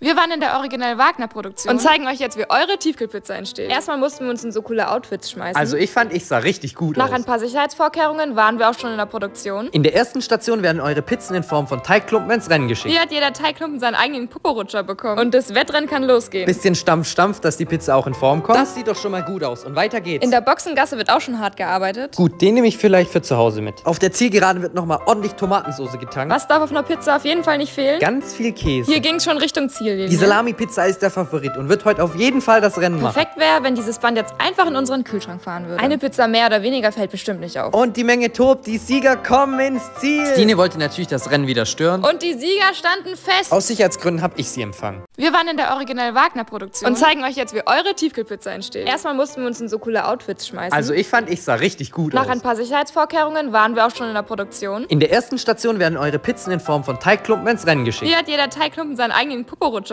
Wir waren in der Original Wagner-Produktion und zeigen euch jetzt, wie eure Tiefkühlpizza entsteht. Erstmal mussten wir uns in so coole Outfits schmeißen. Also ich sah richtig gut aus. Nach ein paar Sicherheitsvorkehrungen waren wir auch schon in der Produktion. In der ersten Station werden eure Pizzen in Form von Teigklumpen ins Rennen geschickt. Hier hat jeder Teigklumpen seinen eigenen Poporutscher bekommen. Und das Wettrennen kann losgehen. Bisschen Stampf, dass die Pizza auch in Form kommt. Das sieht doch schon mal gut aus. Und weiter geht's. In der Boxengasse wird auch schon hart gearbeitet. Gut, den nehme ich vielleicht für zu Hause mit. Auf der Zielgeraden wird nochmal ordentlich Tomatensauce getankt. Was darf auf einer Pizza auf jeden Fall nicht fehlen? Ganz viel Käse. Hier ging's schon Richtung Ziellinie. Die Salami-Pizza ist der Favorit und wird heute auf jeden Fall das Rennen machen. Perfekt wäre, wenn dieses Band jetzt einfach in unseren Kühlschrank fahren würde. Eine Pizza mehr oder weniger fällt bestimmt nicht auf. Und die Menge tobt, die Sieger kommen ins Ziel. Stine wollte natürlich das Rennen wieder stören. Und die Sieger standen fest. Aus Sicherheitsgründen habe ich sie empfangen. Wir waren in der Original Wagner-Produktion und zeigen euch jetzt, wie eure Tiefkühlpizza entsteht. Erstmal mussten wir uns in so coole Outfits schmeißen. Also ich sah richtig gut aus. Nach ein paar Sicherheitsvorkehrungen waren wir auch schon in der Produktion. In der ersten Station werden eure Pizzen in Form von Teigklumpen ins Rennen geschickt. Hier hat jeder Teigklumpen seinen eigenen Poporutscher